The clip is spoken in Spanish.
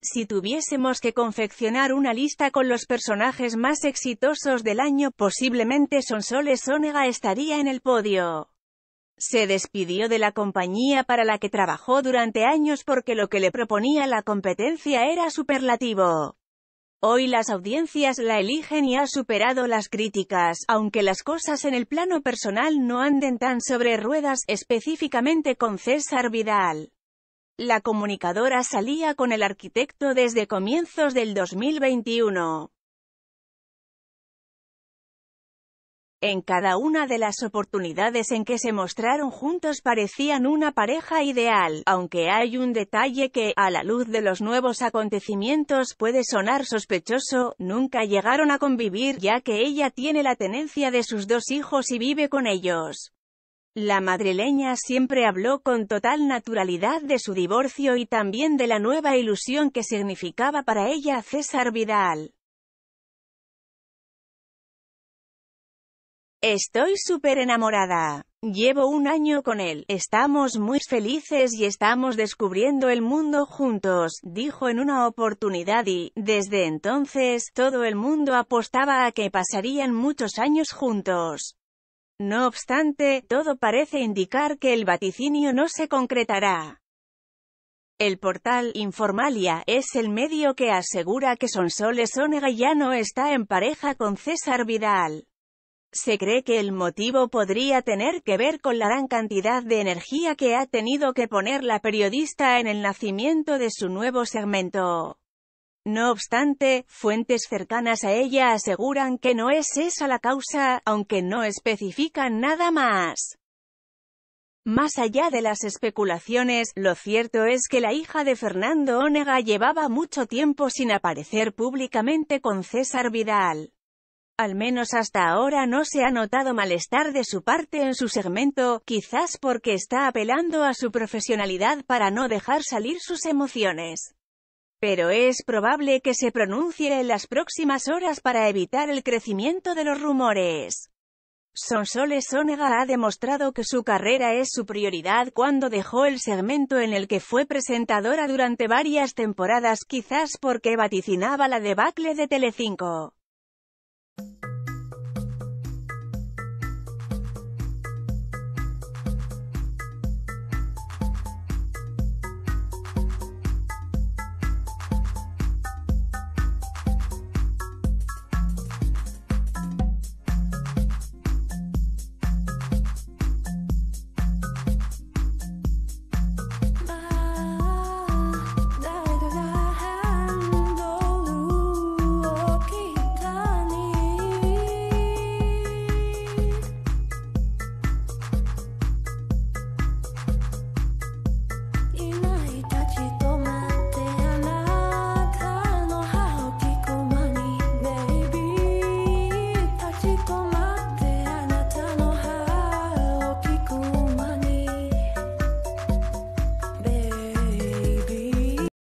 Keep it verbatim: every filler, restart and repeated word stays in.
Si tuviésemos que confeccionar una lista con los personajes más exitosos del año, posiblemente Sonsoles Onega estaría en el podio. Se despidió de la compañía para la que trabajó durante años porque lo que le proponía la competencia era superlativo. Hoy las audiencias la eligen y ha superado las críticas, aunque las cosas en el plano personal no anden tan sobre ruedas, específicamente con César Vidal. La comunicadora salía con el arquitecto desde comienzos del dos mil veintiuno. En cada una de las oportunidades en que se mostraron juntos parecían una pareja ideal, aunque hay un detalle que, a la luz de los nuevos acontecimientos, puede sonar sospechoso: nunca llegaron a convivir, ya que ella tiene la tenencia de sus dos hijos y vive con ellos. La madrileña siempre habló con total naturalidad de su divorcio y también de la nueva ilusión que significaba para ella César Vidal. Estoy súper enamorada. Llevo un año con él, estamos muy felices y estamos descubriendo el mundo juntos, dijo en una oportunidad y, desde entonces, todo el mundo apostaba a que pasarían muchos años juntos. No obstante, todo parece indicar que el vaticinio no se concretará. El portal Informalia es el medio que asegura que Sonsoles Onega ya no está en pareja con César Vidal. Se cree que el motivo podría tener que ver con la gran cantidad de energía que ha tenido que poner la periodista en el nacimiento de su nuevo segmento. No obstante, fuentes cercanas a ella aseguran que no es esa la causa, aunque no especifican nada más. Más allá de las especulaciones, lo cierto es que la hija de Fernando Onega llevaba mucho tiempo sin aparecer públicamente con César Vidal. Al menos hasta ahora no se ha notado malestar de su parte en su segmento, quizás porque está apelando a su profesionalidad para no dejar salir sus emociones. Pero es probable que se pronuncie en las próximas horas para evitar el crecimiento de los rumores. Sonsoles Onega ha demostrado que su carrera es su prioridad cuando dejó el segmento en el que fue presentadora durante varias temporadas, quizás porque vaticinaba la debacle de Telecinco.